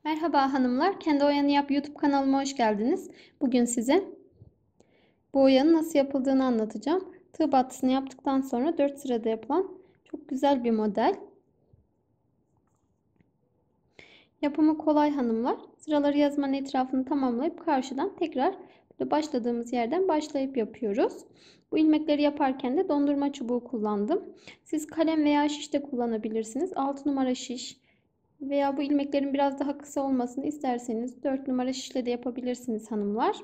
Merhaba hanımlar, Kendi Oyanı Yap YouTube kanalıma hoş geldiniz. Bugün size bu oyanın nasıl yapıldığını anlatacağım. Tığ battısını yaptıktan sonra 4 sırada yapılan çok güzel bir model. Yapımı kolay hanımlar. Sıraları yazmanın etrafını tamamlayıp karşıdan tekrar başladığımız yerden başlayıp yapıyoruz. Bu ilmekleri yaparken de dondurma çubuğu kullandım. Siz kalem veya şiş de kullanabilirsiniz. 6 numara şiş veya bu ilmeklerin biraz daha kısa olmasını isterseniz 4 numara şişle de yapabilirsiniz hanımlar.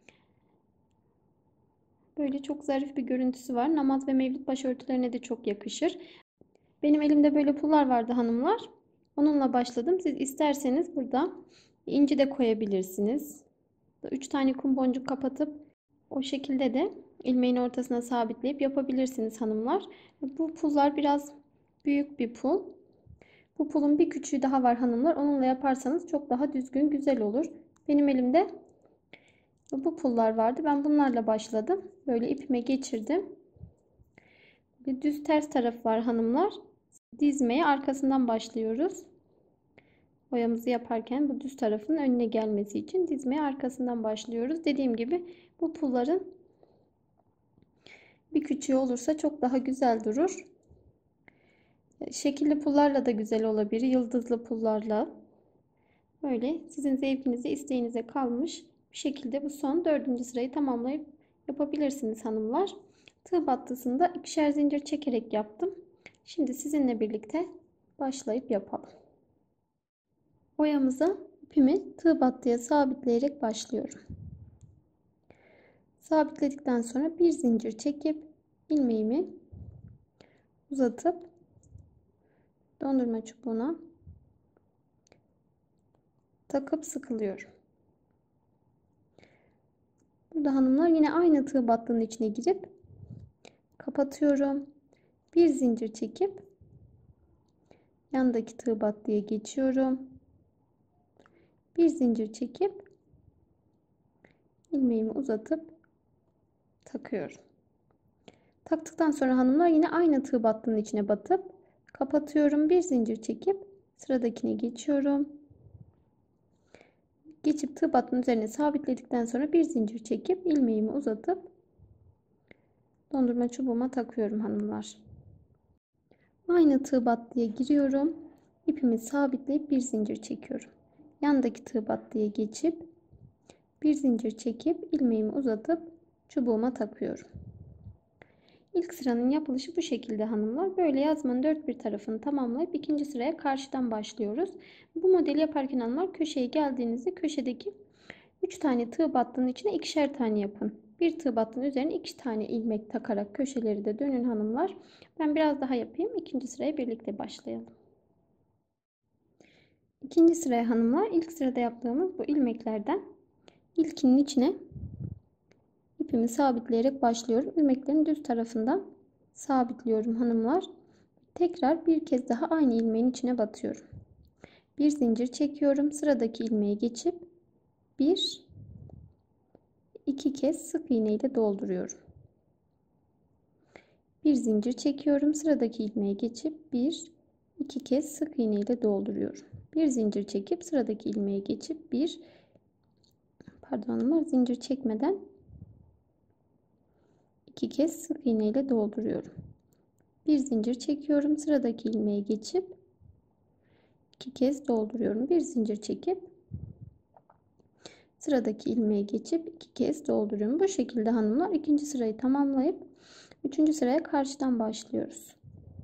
Böyle çok zarif bir görüntüsü var. Namaz ve mevlid başörtülerine de çok yakışır. Benim elimde böyle pullar vardı hanımlar. Onunla başladım. Siz isterseniz burada inci de koyabilirsiniz. 3 tane kum boncuk kapatıp o şekilde de ilmeğin ortasına sabitleyip yapabilirsiniz hanımlar. Bu pullar biraz büyük bir pul. Bu pulun bir küçüğü daha var hanımlar. Onunla yaparsanız çok daha düzgün, güzel olur. Benim elimde bu pullar vardı. Ben bunlarla başladım. Böyle ipime geçirdim. Bir düz ters tarafı var hanımlar. Dizmeye arkasından başlıyoruz. Boyamızı yaparken bu düz tarafın önüne gelmesi için dizmeye arkasından başlıyoruz. Dediğim gibi bu pulların bir küçüğü olursa çok daha güzel durur. Şekilli pullarla da güzel olabilir. Yıldızlı pullarla. Böyle sizin zevkinize, isteğinize kalmış bir şekilde bu son 4. sırayı tamamlayıp yapabilirsiniz hanımlar. Tığ battısında ikişer zincir çekerek yaptım. Şimdi sizinle birlikte başlayıp yapalım. Boyamıza ipimi tığ battıya sabitleyerek başlıyorum. Sabitledikten sonra bir zincir çekip ilmeğimi uzatıp dondurma çubuğuna takıp sıkılıyorum. Burada hanımlar yine aynı tığ battının içine girip kapatıyorum. Bir zincir çekip yandaki tığ battıya geçiyorum. Bir zincir çekip ilmeğimi uzatıp takıyorum. Taktıktan sonra hanımlar yine aynı tığ battının içine batıp kapatıyorum. Bir zincir çekip sıradakine geçiyorum. Geçip tığ battının üzerine sabitledikten sonra bir zincir çekip ilmeğimi uzatıp dondurma çubuğuma takıyorum hanımlar. Aynı tığ battıya giriyorum. İpimi sabitleyip bir zincir çekiyorum. Yandaki tığ battıya geçip bir zincir çekip ilmeğimi uzatıp çubuğuma takıyorum. İlk sıranın yapılışı bu şekilde hanımlar. Böyle yazmanın dört bir tarafını tamamlayıp ikinci sıraya karşıdan başlıyoruz. Bu modeli yaparken hanımlar köşeye geldiğinizde köşedeki 3 tane tığ battının içine ikişer tane yapın. Bir tığ battının üzerine 2 tane ilmek takarak köşeleri de dönün hanımlar. Ben biraz daha yapayım. İkinci sıraya birlikte başlayalım. İkinci sıraya hanımlar ilk sırada yaptığımız bu ilmeklerden ilkinin içine ipimi sabitleyerek başlıyorum. İlmeklerin düz tarafından sabitliyorum hanımlar. Tekrar bir kez daha aynı ilmeğin içine batıyorum. Bir zincir çekiyorum. Sıradaki ilmeğe geçip bir iki kez sık iğne ile dolduruyorum. Bir zincir çekiyorum. Sıradaki ilmeğe geçip bir iki kez sık iğne ile dolduruyorum. Bir zincir çekip sıradaki ilmeğe geçip zincir çekmeden iki kez sık iğne ile dolduruyorum. Bir zincir çekiyorum. Sıradaki ilmeğe geçip iki kez dolduruyorum. Bir zincir çekip sıradaki ilmeğe geçip iki kez dolduruyorum. Bu şekilde hanımlar ikinci sırayı tamamlayıp üçüncü sıraya karşıdan başlıyoruz.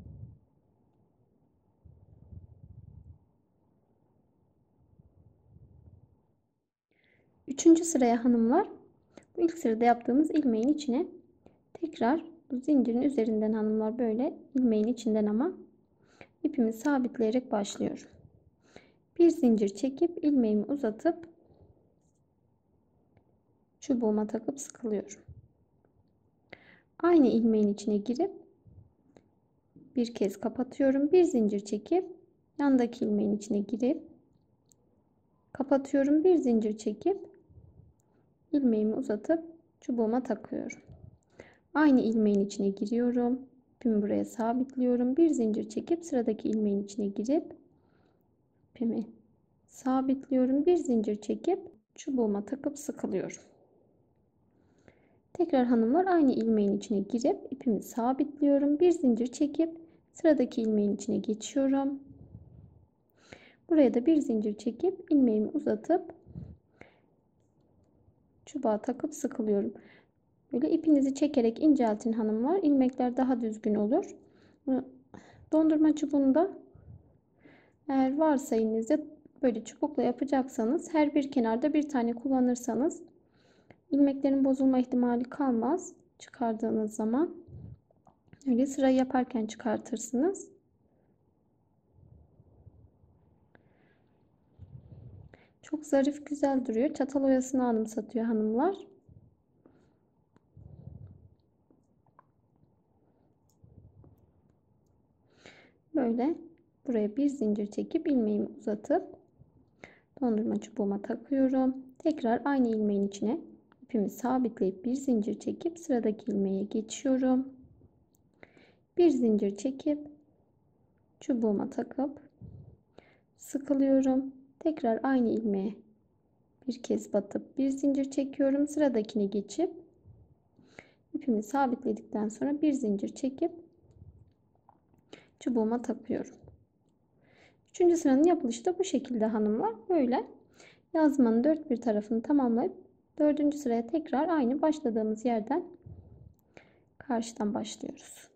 Üçüncü sıraya hanımlar bu ilk sırada yaptığımız ilmeğin içine tekrar bu zincirin üzerinden hanımlar böyle ilmeğin içinden ama ipimi sabitleyerek başlıyorum. Bir zincir çekip ilmeğimi uzatıp çubuğuma takıp sıkılıyorum. Aynı ilmeğin içine girip bir kez kapatıyorum. Bir zincir çekip yandaki ilmeğin içine girip kapatıyorum. Bir zincir çekip ilmeğimi uzatıp çubuğuma takıyorum. Aynı ilmeğin içine giriyorum. İpimi buraya sabitliyorum. Bir zincir çekip sıradaki ilmeğin içine girip ipimi sabitliyorum. Bir zincir çekip çubuğuma takıp sıkılıyorum. Tekrar hanımlar aynı ilmeğin içine girip ipimi sabitliyorum. Bir zincir çekip sıradaki ilmeğin içine geçiyorum. Buraya da bir zincir çekip ilmeğimi uzatıp çubuğa takıp sıkılıyorum. Böyle ipinizi çekerek inceltin hanımlar. İlmekler daha düzgün olur. Dondurma çubuğunda eğer varsa elinizde böyle çubukla yapacaksanız her bir kenarda bir tane kullanırsanız ilmeklerin bozulma ihtimali kalmaz. Çıkardığınız zaman öyle sıra yaparken çıkartırsınız. Çok zarif, güzel duruyor. Çatal oyasını anımsatıyor hanımlar. Böyle buraya bir zincir çekip ilmeğimi uzatıp dondurma çubuğuma takıyorum. Tekrar aynı ilmeğin içine ipimi sabitleyip bir zincir çekip sıradaki ilmeğe geçiyorum. Bir zincir çekip çubuğuma takıp sıkılıyorum. Tekrar aynı ilmeğe bir kez batıp bir zincir çekiyorum. Sıradakine geçip ipimi sabitledikten sonra bir zincir çekip çubuğuma takıyorum. Üçüncü sıranın yapılışı da bu şekilde hanımlar. Böyle yazmanın dört bir tarafını tamamlayıp dördüncü sıraya tekrar aynı başladığımız yerden karşıdan başlıyoruz.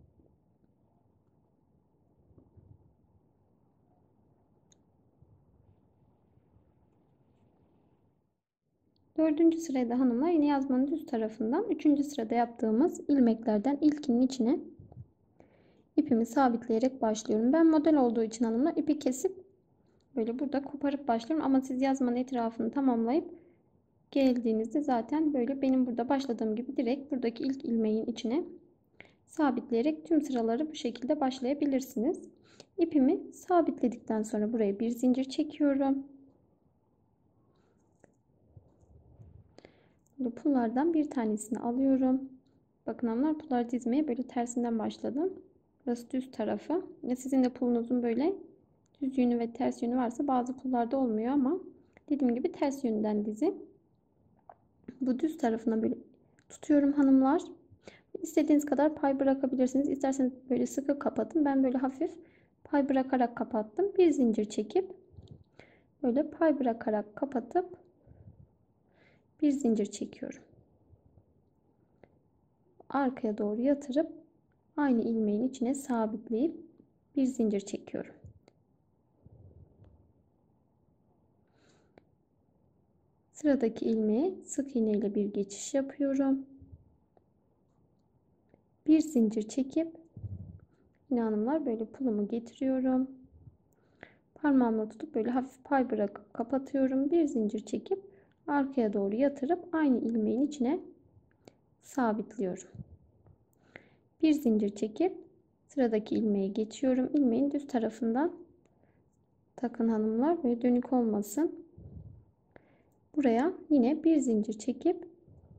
Dördüncü sırada hanımlar yine yazmanın düz tarafından üçüncü sırada yaptığımız ilmeklerden ilkinin içine ipimi sabitleyerek başlıyorum. Ben model olduğu için hanımlar ipi kesip böyle burada koparıp başlıyorum. Ama siz yazmanın etrafını tamamlayıp geldiğinizde zaten böyle benim burada başladığım gibi direkt buradaki ilk ilmeğin içine sabitleyerek tüm sıraları bu şekilde başlayabilirsiniz. İpimi sabitledikten sonra buraya bir zincir çekiyorum. Bu pullardan bir tanesini alıyorum. Bakın hanımlar, pulları dizmeye böyle tersinden başladım. Burası düz tarafı. Sizin de pulunuzun böyle düz yönü ve ters yönü varsa bazı pullarda olmuyor ama dediğim gibi ters yönden dizin. Bu düz tarafına böyle tutuyorum hanımlar. İstediğiniz kadar pay bırakabilirsiniz. İsterseniz böyle sıkı kapatın. Ben böyle hafif pay bırakarak kapattım. Bir zincir çekip böyle pay bırakarak kapatıp bir zincir çekiyorum. Arkaya doğru yatırıp aynı ilmeğin içine sabitleyip bir zincir çekiyorum. Sıradaki ilmeğe sık iğne ile bir geçiş yapıyorum. Bir zincir çekip yine hanımlar böyle pulumu getiriyorum. Parmağımla tutup böyle hafif pay bırakıp kapatıyorum. Bir zincir çekip arkaya doğru yatırıp aynı ilmeğin içine sabitliyorum. Bir zincir çekip sıradaki ilmeğe geçiyorum. İlmeğin düz tarafından takın hanımlar, böyle dönük olmasın. Buraya yine bir zincir çekip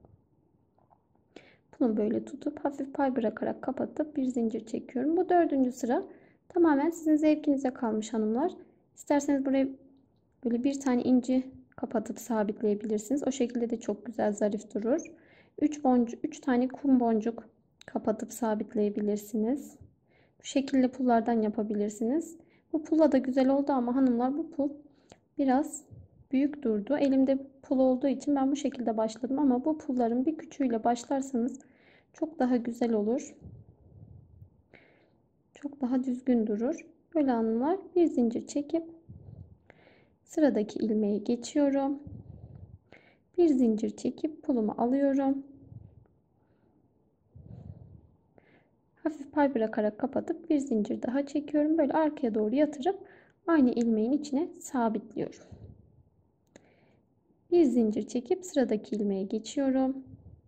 bunu böyle tutup hafif pay bırakarak kapatıp bir zincir çekiyorum. Bu dördüncü sıra tamamen sizin zevkinize kalmış hanımlar. İsterseniz buraya böyle bir tane inci kapatıp sabitleyebilirsiniz. O şekilde de çok güzel, zarif durur. 3 tane kum boncuk kapatıp sabitleyebilirsiniz. Bu şekilde pullardan yapabilirsiniz. Bu pulla da güzel oldu ama hanımlar bu pul biraz büyük durdu. Elimde pul olduğu için ben bu şekilde başladım ama bu pulların bir küçüğüyle başlarsanız çok daha güzel olur. Çok daha düzgün durur. Böyle hanımlar bir zincir çekip sıradaki ilmeğe geçiyorum. Bir zincir çekip pulumu alıyorum. Hafif pay bırakarak kapatıp bir zincir daha çekiyorum. Böyle arkaya doğru yatırıp aynı ilmeğin içine sabitliyorum. Bir zincir çekip sıradaki ilmeğe geçiyorum.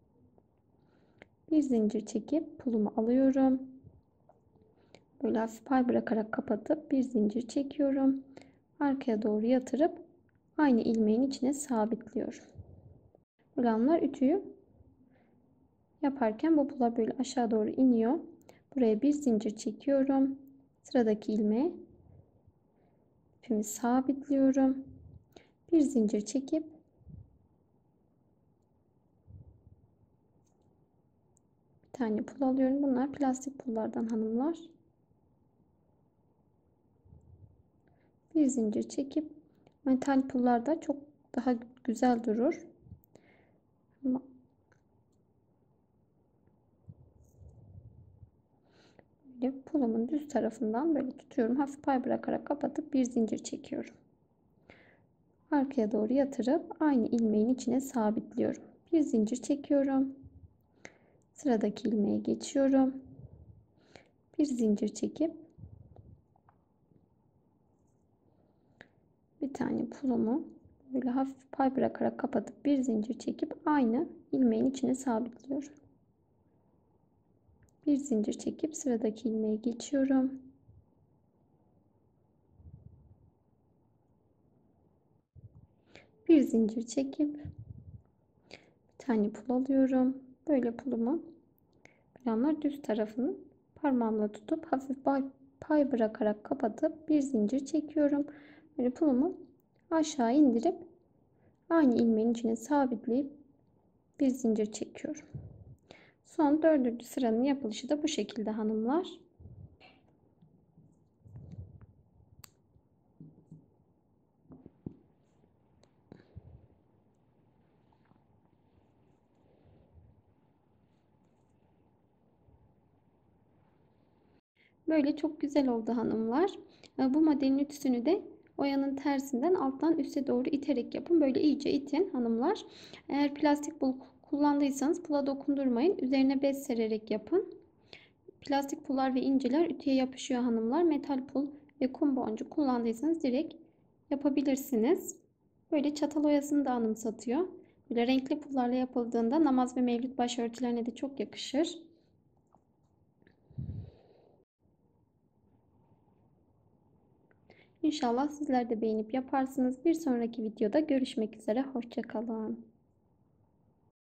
Bir zincir çekip pulumu alıyorum. Böyle hafif pay bırakarak kapatıp bir zincir çekiyorum. Arkaya doğru yatırıp aynı ilmeğin içine sabitliyorum. Bulanlar ütüyü yaparken bu pullar böyle aşağı doğru iniyor. Buraya bir zincir çekiyorum. Sıradaki ilmeğe ipimi sabitliyorum. Bir zincir çekip bir tane pul alıyorum. Bunlar plastik pullardan hanımlar. Bir zincir çekip, metal pullarda çok daha güzel durur. Böyle pulumun düz tarafından böyle tutuyorum. Hafif pay bırakarak kapatıp bir zincir çekiyorum. Arkaya doğru yatırıp aynı ilmeğin içine sabitliyorum. Bir zincir çekiyorum. Sıradaki ilmeğe geçiyorum. Bir zincir çekip bir tane pulumu böyle hafif pay bırakarak kapatıp bir zincir çekip aynı ilmeğin içine sabitliyorum. Bir zincir çekip sıradaki ilmeğe geçiyorum. Bir zincir çekip bir tane pul alıyorum. Böyle pulumu yanlar düz tarafını parmağımla tutup hafif pay bırakarak kapatıp bir zincir çekiyorum. Böyle pulumu aşağı indirip aynı ilmeğin içine sabitleyip bir zincir çekiyorum. Son dördüncü sıranın yapılışı da bu şekilde hanımlar. Böyle çok güzel oldu hanımlar. Bu modelin ütüsünü de oyanın tersinden alttan üste doğru iterek yapın. Böyle iyice itin hanımlar. Eğer plastik pul kullandıysanız pula dokundurmayın. Üzerine bez sererek yapın. Plastik pullar ve inciler ütüye yapışıyor hanımlar. Metal pul ve kum boncuk kullandıysanız direkt yapabilirsiniz. Böyle çatal oyasını da anımsatıyor. Böyle renkli pullarla yapıldığında namaz ve mevlüt başörtülerine de çok yakışır. İnşallah sizler de beğenip yaparsınız. Bir sonraki videoda görüşmek üzere. Hoşça kalın.